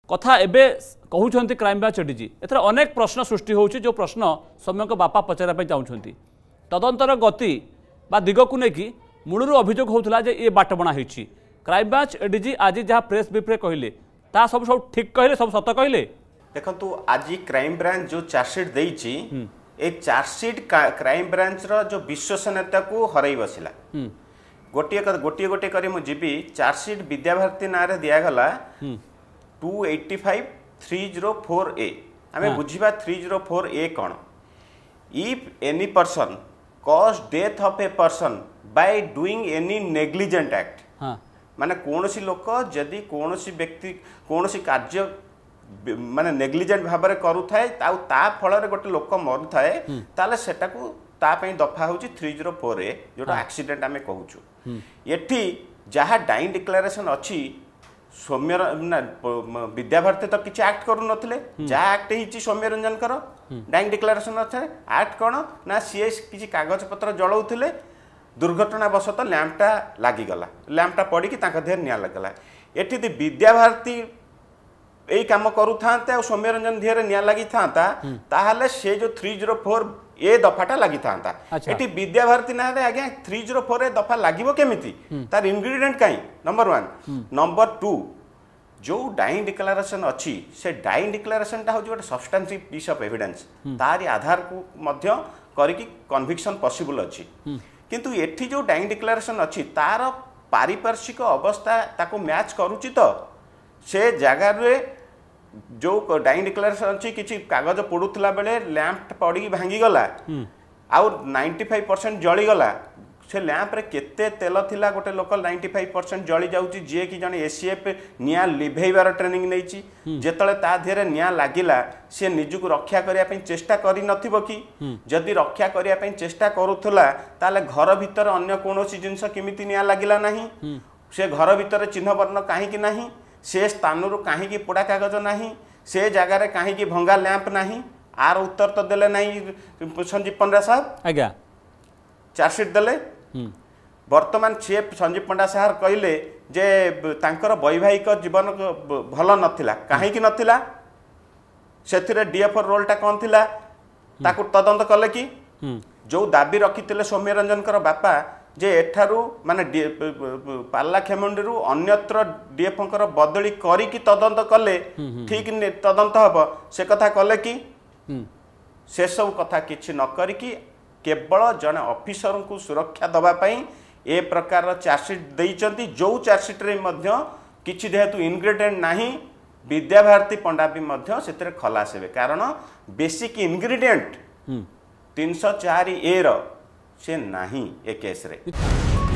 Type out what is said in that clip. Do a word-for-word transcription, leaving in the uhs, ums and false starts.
कथा एबे कहउछंती क्राइम ब्रांच एडीजी एथर अनेक प्रश्न सृष्टि होउछि जो प्रश्न सौम्यक बापा पचारा पई चाहुछंती तदंतर गति बा दिग को लेकिन मूलर अभियोग होता जे ये बाटबणा होती क्राइम ब्रांच एडीजी आज जहाँ प्रेस ब्रीफ्रे कहले ता सब सब ठीक कहले सब सत कहले देखो आज क्राइम ब्रांच जो चार्जसीट देइछि ए चार्जसीट क्राइम ब्रांच रो जो विश्वसनीयता को हरई बसिला गोटे गोटे गोटे करी मु जीबी चार्जसीट विद्याभारती ना रे दिया गला two eighty five three zero four A आमे बुझिबा थ्री जीरो फोर ए कोन if any person cause death of a person by doing any negligent act माने कोनोसी लोक जदि कोनोसी व्यक्ति कोनोसी कार्य माने नेग्लिजेंट भाबरे करू थाए ता ता फल रे गोटे लोक मरु थाए ताले सेटा को ता पई दफा होची थ्री जीरो फोर ए जोटा एक्सीडेंट आमे कहूछु एठी जहा डाइन डिक्लेरेशन अछि सौम्य विद्याभारती तो किसी एक्ट करू नथिले जहा एक्ट हिची सौम्य रंजन कर डाइन डिक्लेरेशन अच्छे एक्ट कौन ना सी किसी कागज पत्र जलाउथिले दुर्घटनावशत लैंपटा लागिगला लैंपटा पड़ी देह निया लगला एठी विद्याभारती यही कम करूते और सौम्य रंजन देह निया लगी था ताहले से जो थ्री जीरो फोर ए दफाटा लगी था एटी विद्याभारती ना आज्ञा थ्री जीरो फोर ए दफा लगे केमिति तार इनग्रेडिएंट कहीं नंबर वन नंबर टू जो डाइन डिक्लेरेशन अच्छी से डाइन डिक्लेरेशन टा होची गोटे सब्सटेंसिव पीस ऑफ एविडेंस तारी आधार को मध्य करिकी कन्विक्शन पॉसिबल अच्छी किंतु एठी जो डाइन डिक्लेरेशन अच्छी तार पारिपार्श्विक अवस्था ताको मैच करूची तो से जगार जो डाइन डिक्लेरेशन अच्छी किसी कागज पड़ूला बेले लैंप पड़ी भांगीगला आउ नाइंटी फाइव परसेंट जलीगला से लैंप रे केते तेल थिला गोटे लोक नाइंटी फाइव परसेंट जली जाउची जे कि जने एसीएफ निया लिभेइबार ट्रेनिंग नैची जेतले ता धेरे निया लागिला से निजुक रक्षा करिया पई चेष्टा करि नथिबो कि जदि रक्षा करिया पई चेष्टा करूथला ताले घर भीतर अन्य कोनोसी जिंस किमिति निया लागिला नाही से घर भीतर चिन्ह वर्ण काहे कि नाही से स्थान रु कहीं पोड़ा कागज नहीं से जगार कहीं भंगा लैंप नहीं आर उत्तर तो देले नहीं संजीव पंडा साहब आज्ञा चार्जसीट देले वर्तमान सी संजीव पंडा साहब कहले जे तांकर वैवाहिक जीवन भल नथिला कहीं नथिला से डीएफओ रोलटा कौन थिला ताकू तदंत कले कि जो दाबी रखी सौम्य रंजन बापा जे एठारू माने पारलाखेमुंडी रु अन्यत्र डीएफओ बदली करिकी तदंत कले ठीक तदंत हब से कथा कले कि से सब कथा किछि न करिकी केवल जने ऑफिसर को सुरक्षा दबा पई ए प्रकार चार्जसीट देइचंती जो चार्जसीट रे मध्य किछि जेहेतु इनग्रेडिएंट नाही विद्याभारती पंडा भी मध्य सेतरे खलास हेबे कारण बेसिक इनग्रेडिएंट तीन सौ चार ए रो से नहीं ए केस रे।